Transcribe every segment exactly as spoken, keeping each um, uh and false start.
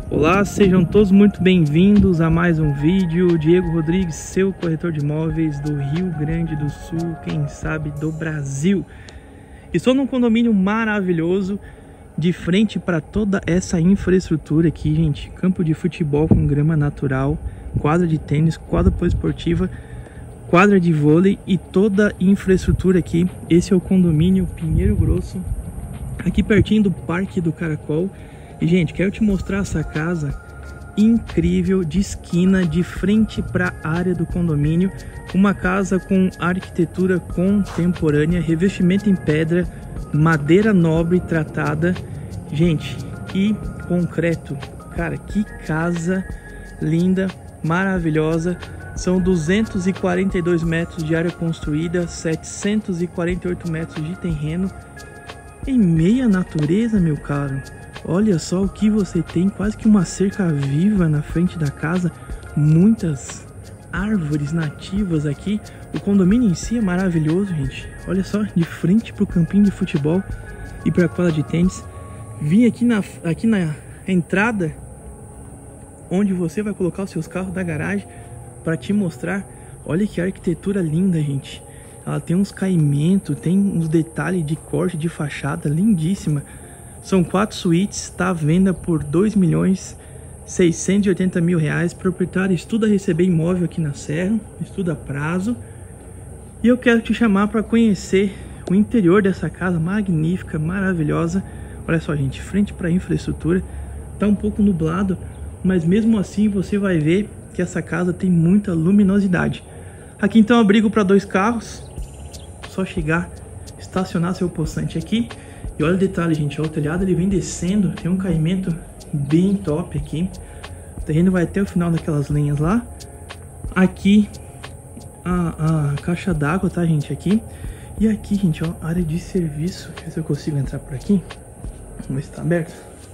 Olá, sejam todos muito bem-vindos a mais um vídeo. Diego Rodrigues, seu corretor de imóveis do Rio Grande do Sul, quem sabe do Brasil. Estou num condomínio maravilhoso, de frente para toda essa infraestrutura aqui, gente. Campo de futebol com grama natural, quadra de tênis, quadra poliesportiva, quadra de vôlei e toda a infraestrutura aqui. Esse é o condomínio Pinheiro Grosso, aqui pertinho do Parque do Caracol. E, gente, quero te mostrar essa casa incrível, de esquina, de frente para a área do condomínio. Uma casa com arquitetura contemporânea, revestimento em pedra, madeira nobre tratada. Gente, e concreto. Cara, que casa linda, maravilhosa. São duzentos e quarenta e dois metros de área construída, setecentos e quarenta e oito metros de terreno. Em meia natureza, meu caro. Olha só o que você tem, quase que uma cerca viva na frente da casa, muitas árvores nativas aqui. O condomínio em si é maravilhoso, gente. Olha só, de frente para o campinho de futebol e para a quadra de tênis. Vim aqui na, aqui na entrada, onde você vai colocar os seus carros da garagem, para te mostrar. Olha que arquitetura linda, gente. Ela tem uns caimentos, tem uns detalhes de corte de fachada, lindíssima. São quatro suítes, está à venda por dois milhões seiscentos e oitenta mil reais. Proprietário estuda receber imóvel aqui na Serra, estuda a prazo. E eu quero te chamar para conhecer o interior dessa casa magnífica, maravilhosa. Olha só, gente, frente para a infraestrutura. Está um pouco nublado, mas mesmo assim você vai ver que essa casa tem muita luminosidade. Aqui então abrigo para dois carros. Só chegar, estacionar seu possante aqui. E olha o detalhe, gente, ó, o telhado ele vem descendo, tem um caimento bem top aqui. O terreno vai até o final daquelas lenhas lá. Aqui a, a caixa d'água, tá, gente, aqui. E aqui, gente, ó, área de serviço. Deixa eu ver se eu consigo entrar por aqui. Vamos ver se tá aberto.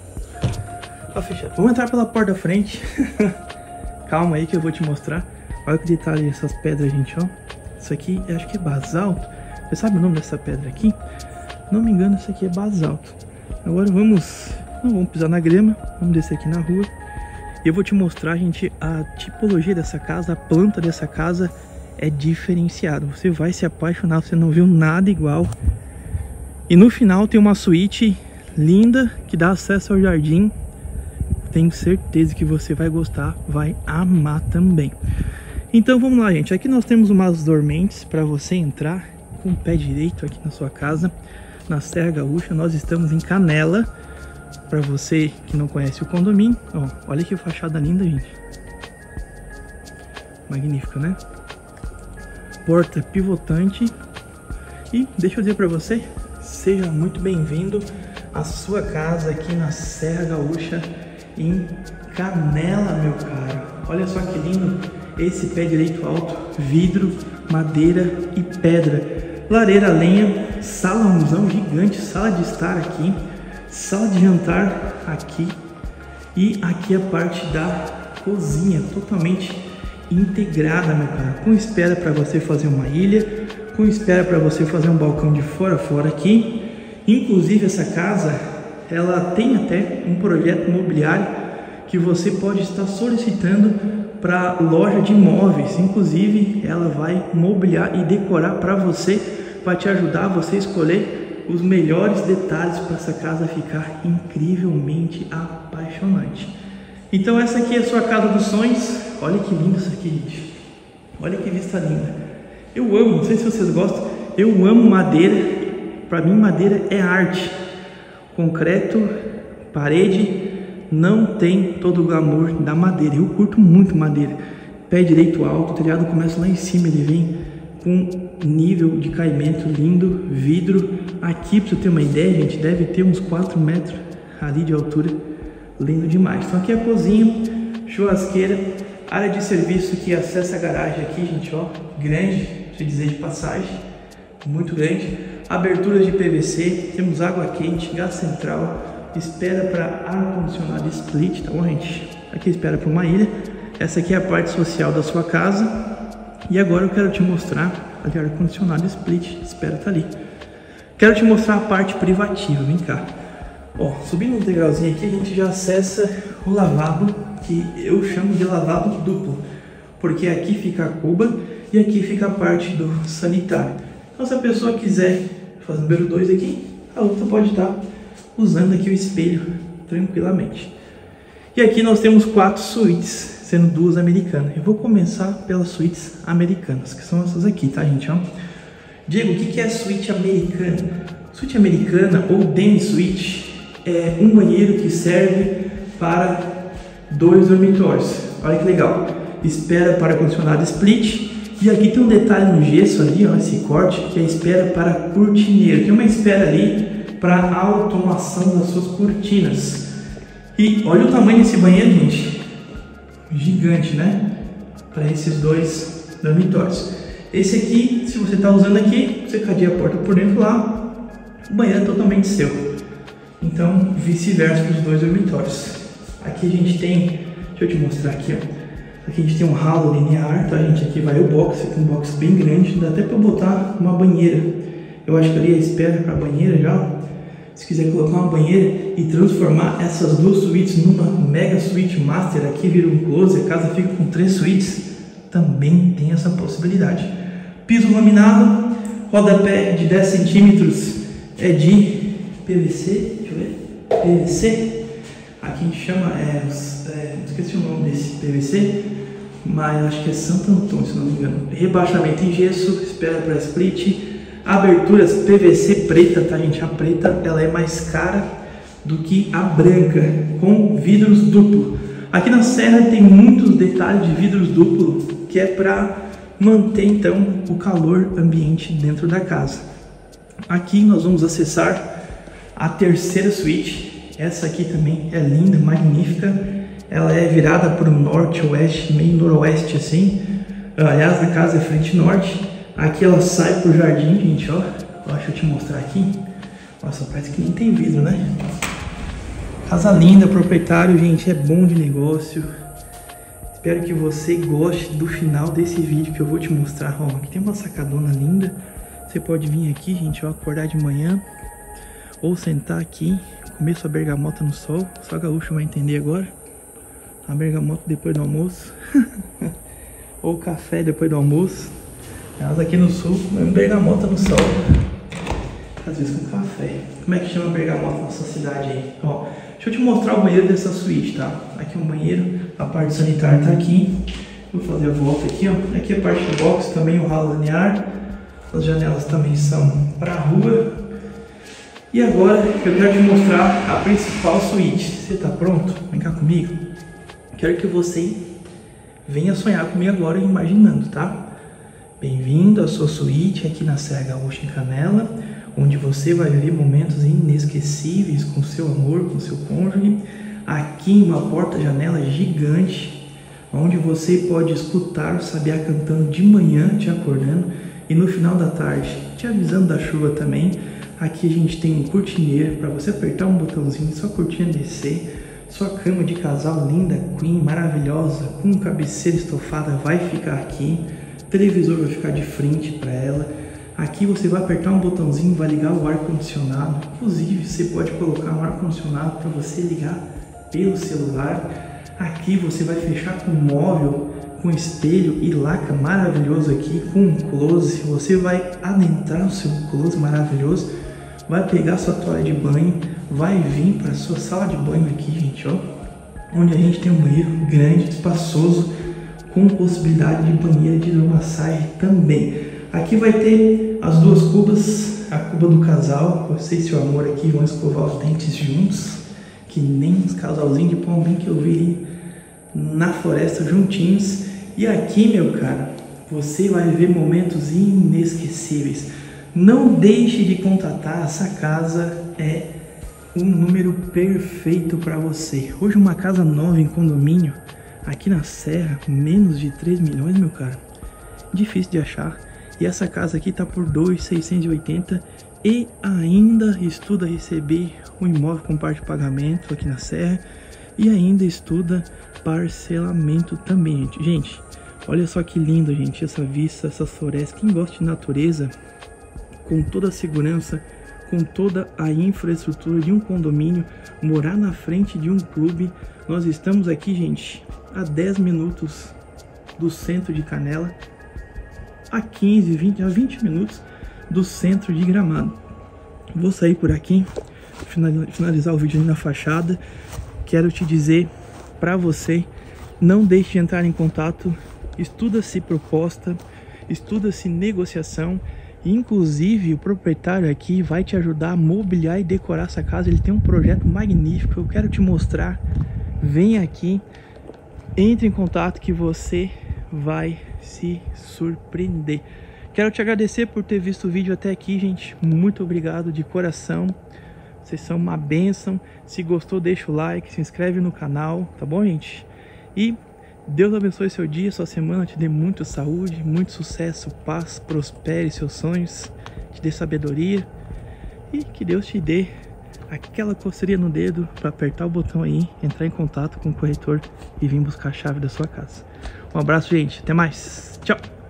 Tá fechado. Vamos entrar pela porta da frente. Calma aí que eu vou te mostrar. Olha que detalhe dessas pedras, gente, ó. Isso aqui, eu acho que é basalto. Você sabe o nome dessa pedra aqui? Não me engano, isso aqui é basalto. Agora vamos, não vamos pisar na grama, vamos descer aqui na rua. E eu vou te mostrar, gente, a tipologia dessa casa, a planta dessa casa é diferenciada. Você vai se apaixonar, você não viu nada igual. E no final tem uma suíte linda que dá acesso ao jardim. Tenho certeza que você vai gostar, vai amar também. Então vamos lá, gente. Aqui nós temos umas dormentes para você entrar com o pé direito aqui na sua casa. Na Serra Gaúcha, nós estamos em Canela. Para você que não conhece o condomínio, ó, olha que fachada linda, gente. Magnífica, né? Porta pivotante. E deixa eu dizer para você, seja muito bem-vindo à sua casa aqui na Serra Gaúcha, em Canela, meu caro. Olha só que lindo esse pé direito alto, vidro, madeira e pedra. Lareira a lenha, salãozão gigante, sala de estar aqui, sala de jantar aqui e aqui a parte da cozinha totalmente integrada, meu cara, com espera para você fazer uma ilha, com espera para você fazer um balcão de fora a fora aqui. Inclusive essa casa, ela tem até um projeto imobiliário que você pode estar solicitando para loja de imóveis. Inclusive ela vai mobiliar e decorar para você, para te ajudar a você escolher os melhores detalhes para essa casa ficar incrivelmente apaixonante. Então essa aqui é a sua casa dos sonhos. Olha que lindo isso aqui, gente. Olha que vista linda. Eu amo, não sei se vocês gostam, eu amo madeira. Para mim madeira é arte. Concreto, parede, não tem todo o glamour da madeira. Eu curto muito madeira. Pé direito alto, o telhado começa lá em cima, ele vem com nível de caimento lindo, vidro. Aqui, para você ter uma ideia, gente, deve ter uns quatro metros ali de altura. Lindo demais. Então aqui é a cozinha, churrasqueira, área de serviço que acessa a garagem aqui, gente, ó, grande, deixa eu dizer de passagem, muito grande. Aberturas de P V C, temos água quente, gás central, espera para ar-condicionado split, tá bom, gente? Aqui espera para uma ilha. Essa aqui é a parte social da sua casa. E agora eu quero te mostrar ali ar-condicionado split, espera tá ali. Quero te mostrar a parte privativa, vem cá. Ó, subindo um degrauzinho aqui, a gente já acessa o lavabo, que eu chamo de lavabo duplo, porque aqui fica a cuba e aqui fica a parte do sanitário. Então, se a pessoa quiser fazer o número dois aqui, a outra pode estar usando aqui o espelho tranquilamente. E aqui nós temos quatro suítes, sendo duas americanas. Eu vou começar pelas suítes americanas, que são essas aqui, tá, gente? Ó. Diego, o que é suíte americana? Suíte americana ou demi-suíte é um banheiro que serve para dois dormitórios. Olha que legal. Espera para ar-condicionado split. E aqui tem um detalhe no gesso ali, ó, esse corte, que é espera para cortineiro. Tem uma espera ali para a automação das suas cortinas. E olha o tamanho desse banheiro, gente. Gigante, né? Para esses dois dormitórios. Esse aqui, se você está usando aqui, você cadeia a porta por dentro lá, o banheiro é totalmente seu. Então, vice-versa para os dois dormitórios. Aqui a gente tem, deixa eu te mostrar aqui, ó. Aqui a gente tem um ralo linear, tá, gente? Aqui vai o box, aqui um box bem grande, dá até para botar uma banheira. Eu acho que ali é espera para a banheira já. Se quiser colocar uma banheira e transformar essas duas suítes numa mega suíte master, aqui vira um closet, a casa fica com três suítes, também tem essa possibilidade. Piso laminado, rodapé de dez centímetros é de P V C, deixa eu ver, P V C, aqui a gente chama, é, é, esqueci o nome desse P V C, mas acho que é Santo Antônio, se não me engano. Rebaixamento em gesso, espera para split. Aberturas P V C preta, tá, gente? A preta ela é mais cara do que a branca, com vidros duplo. Aqui na serra tem muitos detalhes de vidros duplo, que é para manter então o calor ambiente dentro da casa. Aqui nós vamos acessar a terceira suíte. Essa aqui também é linda, magnífica. Ela é virada para o norte, oeste, meio noroeste assim. Aliás, a casa é frente norte. Aqui ela sai pro jardim, gente, ó. ó. Deixa eu te mostrar aqui. Nossa, parece que nem tem vidro, né? Casa linda, proprietário, gente, é bom de negócio. Espero que você goste do final desse vídeo que eu vou te mostrar. Ó, aqui tem uma sacadona linda. Você pode vir aqui, gente, ó, acordar de manhã ou sentar aqui, comer sua bergamota no sol. Só gaúcho vai entender agora. A bergamota depois do almoço. Ou café depois do almoço. Nós aqui no sul comemos bergamota no sol, às vezes com café. Como é que chama bergamota na sua cidade aí? Ó, deixa eu te mostrar o banheiro dessa suíte, tá? Aqui é um banheiro, a parte sanitária tá aqui. Vou fazer a volta aqui, ó. Aqui é a parte do box, também o ralo linear. As janelas também são para a rua. E agora eu quero te mostrar a principal suíte. Você tá pronto? Vem cá comigo. Quero que você venha sonhar comigo agora, imaginando, tá? Bem-vindo à sua suíte aqui na Serra Gaúcha em Canela, onde você vai viver momentos inesquecíveis com seu amor, com seu cônjuge. Aqui uma porta-janela gigante, onde você pode escutar o sabiá cantando de manhã, te acordando, e no final da tarde, te avisando da chuva também. Aqui a gente tem um cortineiro para você apertar um botãozinho, sua cortina descer, sua cama de casal linda, queen, maravilhosa, com cabeceira estofada vai ficar aqui. O televisor vai ficar de frente para ela. Aqui você vai apertar um botãozinho, vai ligar o ar-condicionado. Inclusive você pode colocar um ar-condicionado para você ligar pelo celular. Aqui você vai fechar com móvel, com espelho e laca maravilhoso aqui, com um close. Você vai adentrar o seu close maravilhoso, vai pegar sua toalha de banho, vai vir para sua sala de banho aqui, gente, ó, onde a gente tem um banheiro grande, espaçoso, com possibilidade de banheira de hidromassagem também. Aqui vai ter as duas cubas, a cuba do casal, você e seu amor aqui vão escovar os dentes juntos, que nem os casalzinhos de pombinho que eu vi na floresta juntinhos. E aqui, meu cara, você vai viver momentos inesquecíveis. Não deixe de contatar, essa casa é um número perfeito para você. Hoje uma casa nova em condomínio, aqui na Serra, menos de três milhões, meu cara. Difícil de achar. E essa casa aqui tá por dois mil seiscentos e oitenta e ainda estuda receber um imóvel com parte de pagamento aqui na Serra e ainda estuda parcelamento também, gente. Gente, olha só que lindo, gente, essa vista, essa floresta. Quem gosta de natureza, com toda a segurança, com toda a infraestrutura de um condomínio, morar na frente de um clube. Nós estamos aqui, gente, a dez minutos do centro de Canela, a quinze, vinte, a vinte minutos do centro de Gramado. Vou sair por aqui, finalizar o vídeo ali na fachada. Quero te dizer para você, não deixe de entrar em contato, estuda-se proposta, estuda-se negociação. Inclusive o proprietário aqui vai te ajudar a mobiliar e decorar essa casa. Ele tem um projeto magnífico, eu quero te mostrar. Vem aqui, entre em contato que você vai se surpreender. Quero te agradecer por ter visto o vídeo até aqui, gente. Muito obrigado de coração. Vocês são uma bênção. Se gostou, deixa o like, se inscreve no canal, tá bom, gente? E Deus abençoe seu dia, sua semana, te dê muita saúde, muito sucesso, paz, prospere seus sonhos, te dê sabedoria e que Deus te dê aquela coceirinha no dedo para apertar o botão aí, entrar em contato com o corretor e vir buscar a chave da sua casa. Um abraço, gente, até mais, tchau!